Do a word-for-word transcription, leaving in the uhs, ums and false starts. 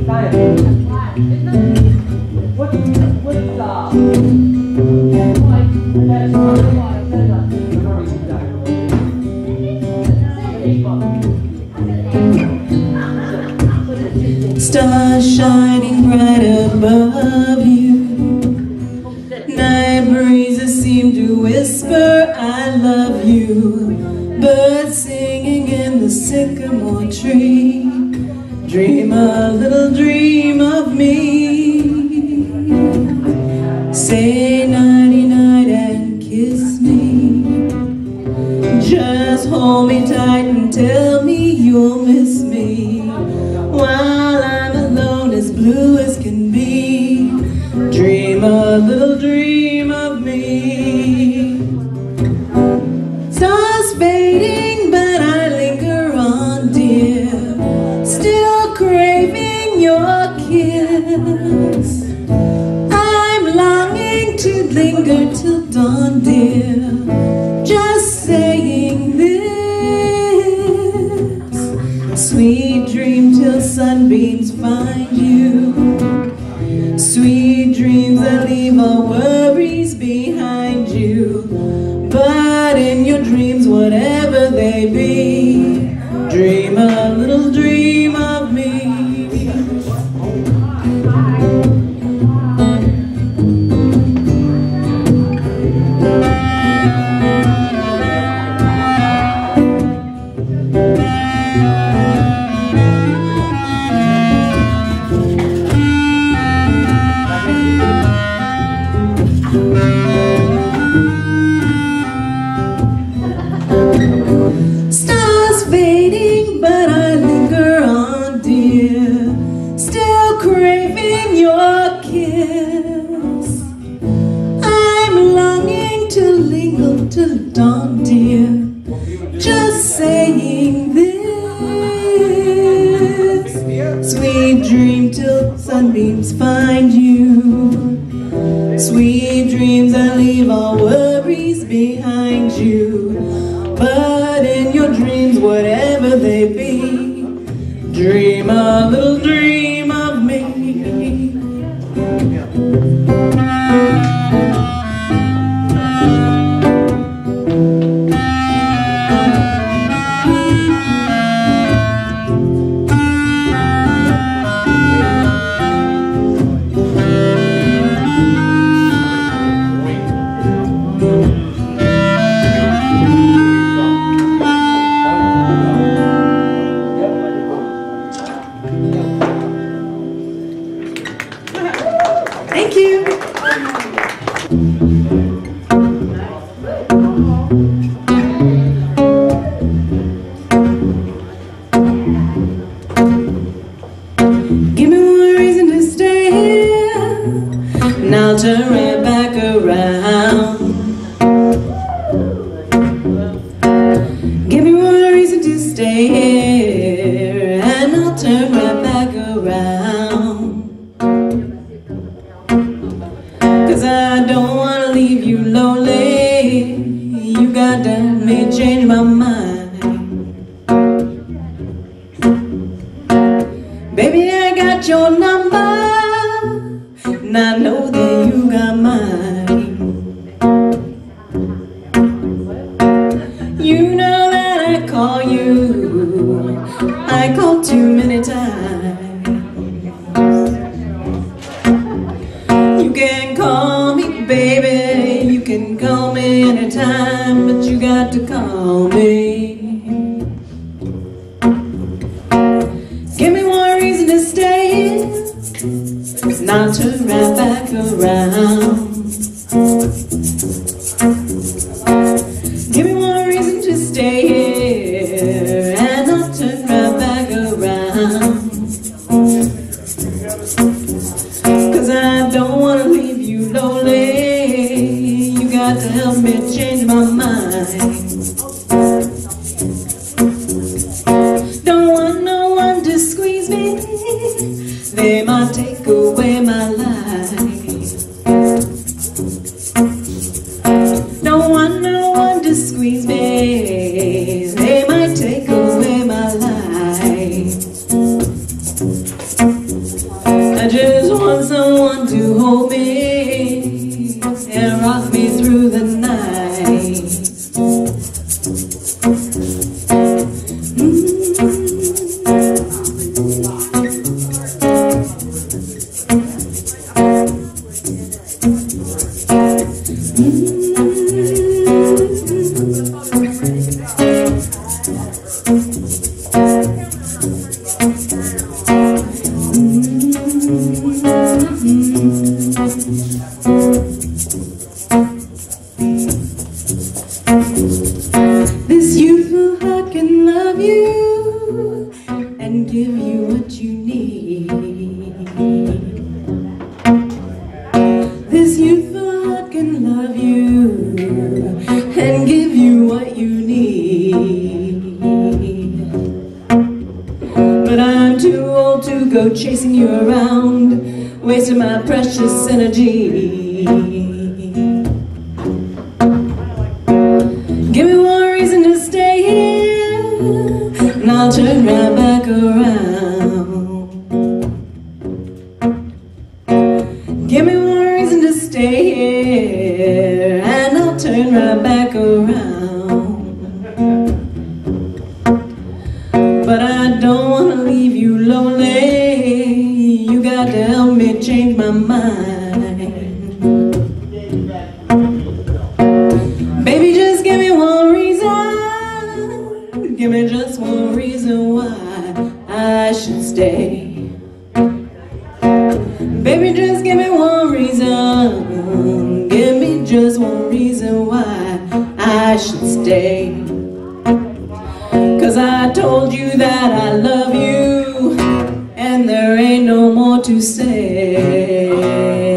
Stars shining bright above you. Night breezes seem to whisper, I love you. Birds singing in the sycamore tree. Dream a little dream of me. Say nighty-night and kiss me. Just hold me tight and tell me you'll miss me. While I'm alone, as blue as can be. Dream a little dream of me. Stars fading, but I linger on, dear. Still craving your kiss. I'm longing to linger till dawn, dear. Just saying this. Sweet dream till sunbeams find you. Sweet dreams that leave all worries behind you. But in your dreams, whatever they be, dream a little dream of me. Stars fading, but I linger on, dear. Still craving your kiss. I'm longing to linger till dawn, dear. Just saying this. Sweet dream till sunbeams find you. Sweet dreams that leave all worries behind you. But in your dreams, whatever they be, dream a little dream of me. Thank you. Give me one reason to stay here, and I'll turn right back around. Give me one reason to stay here, and I'll turn right back around. Cause I don't wanna leave you lonely. You got to make me change my mind. Baby, I got your number, and I know that you got mine. You know that I call you, I call too many times. You can call me, baby, you can call me anytime, but you got to call me. Give me one reason to stay, and I'll turn right back around. Give me one reason to stay here, and I'll turn right back around. Cause I don't wanna leave you lonely. You got to help me change my mind. Don't want no one to squeeze me. They might take away my life. Don't want no one to squeeze me. They might take away my life. I just want someone to hold me and rock me through the night. This youthful heart can love you and give you what you need. This youthful heart can love you and give you what you need. But I'm too old to go chasing you around, wasting my precious energy. Give me one reason to stay here, and I'll turn right back around. Give me one reason to stay here, and I'll turn right back around. But I don't want to leave you lonely. You got to help me change my mind. Baby, just give me one reason. Give me just one reason why I should stay. Baby, just give me one reason. Give me just one reason why I should stay. 'Cause I told you that I love you, and there ain't no more to say.